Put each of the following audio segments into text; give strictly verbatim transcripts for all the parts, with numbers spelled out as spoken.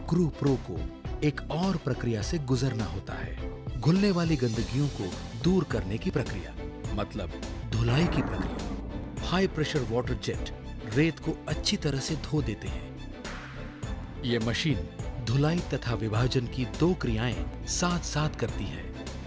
Crew pro को एक और प्रक्रिया से गुजरना होता है, घुलने वाली गंदगियों को दूर करने की प्रक्रिया, मतलब धुलाई की प्रक्रिया। हाई प्रेशर वाटर जेट रेत को अच्छी तरह से धो देते हैं। यह मशीन धुलाई तथा विभाजन की दो क्रियाएं साथ साथ करती है।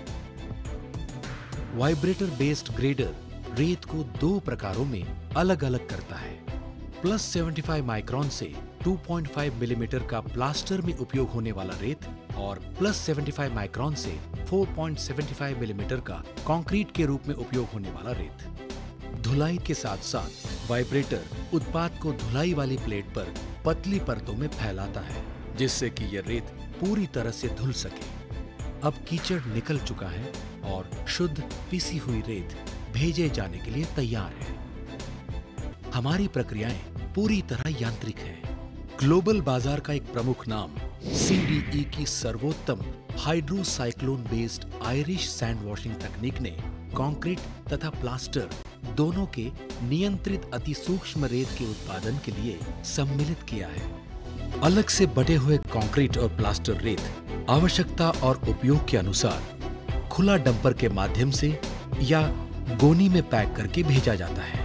वाइब्रेटर बेस्ड ग्रेडर रेत को दो प्रकारों में अलग अलग करता है। प्लस पचहत्तर माइक्रोन से दो पॉइंट पाँच मिलीमीटर का प्लास्टर में उपयोग होने वाला रेत और प्लस पचहत्तर माइक्रोन से चार पॉइंट सात पाँच मिलीमीटर का कंक्रीट के रूप में उपयोग होने वाला रेत। धुलाई के साथ साथ वाइब्रेटर उत्पाद को धुलाई वाली प्लेट पर पतली परतों में फैलाता है, जिससे कि यह रेत पूरी तरह से धुल सके। अब कीचड़ निकल चुका है और शुद्ध पिसी हुई रेत भेजे जाने के लिए तैयार है। हमारी प्रक्रियाएं पूरी तरह यांत्रिक हैं। ग्लोबल बाजार का एक प्रमुख नाम सीडीई की सर्वोत्तम hydrocyclone based Irish sand washing तकनीक ने कंक्रीट तथा प्लास्टर दोनों के नियंत्रित अति सूक्ष्म रेत के उत्पादन के लिए सम्मिलित किया है। अलग से बटे हुए कंक्रीट और प्लास्टर रेत आवश्यकता और उपयोग के अनुसार खुला डंपर के माध्यम से या गोनी में पैक करके भेजा जाता है।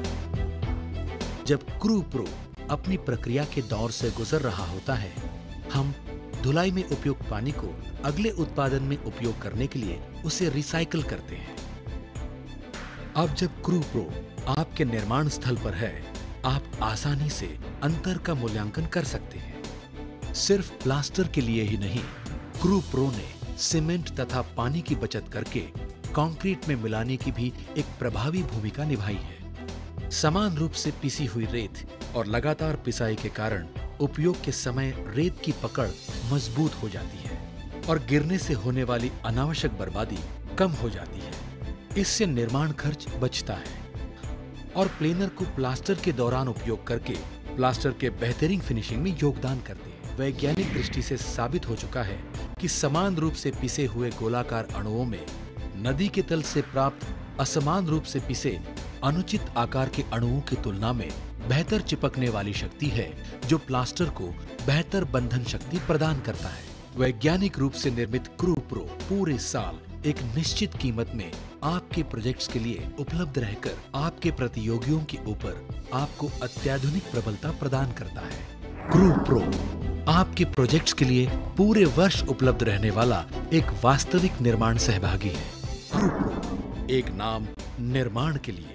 जब क्रू प्रो अपनी प्रक्रिया के दौर से गुजर रहा होता है, हम धुलाई में उपयुक्त पानी को अगले उत्पादन में उपयोग करने के लिए उसे रिसाइकल करते हैं। अब जब क्रू प्रो आपके निर्माण स्थल पर है, आप आसानी से अंतर का मूल्यांकन कर सकते हैं। सिर्फ प्लास्टर के लिए ही नहीं, क्रू प्रो ने सीमेंट तथा पानी की बचत करके कंक्रीट में मिलाने की भी एक प्रभावी भूमिका निभाई है। समान रूप से पिसी हुई रेत और लगातार पिसाई के कारण उपयोग के समय रेत की पकड़ मजबूत हो जाती है और गिरने से होने वाली अनावश्यक बर्बादी कम हो जाती है। इससे निर्माण खर्च बचता है और प्लेनर को प्लास्टर के दौरान उपयोग करके प्लास्टर के बेहतरीन फिनिशिंग में योगदान करते हैं। वैज्ञानिक दृष्टि से साबित हो चुका है कि समान रूप से पिसे हुए गोलाकार अणुओं में नदी के तल से प्राप्त असमान रूप से पिसे अनुचित आकार के अणुओं की तुलना में बेहतर चिपकने वाली शक्ति है, जो प्लास्टर को बेहतर बंधन शक्ति प्रदान करता है। वैज्ञानिक रूप से निर्मित क्रू प्रो पूरे साल एक निश्चित कीमत में आपके प्रोजेक्ट्स के लिए उपलब्ध रहकर आपके प्रतियोगियों के ऊपर आपको अत्याधुनिक प्रबलता प्रदान करता है। क्रू प्रो आपके प्रोजेक्ट्स के लिए पूरे वर्ष उपलब्ध रहने वाला एक वास्तविक निर्माण सहभागी है। क्रू प्रो, एक नाम निर्माण के लिए।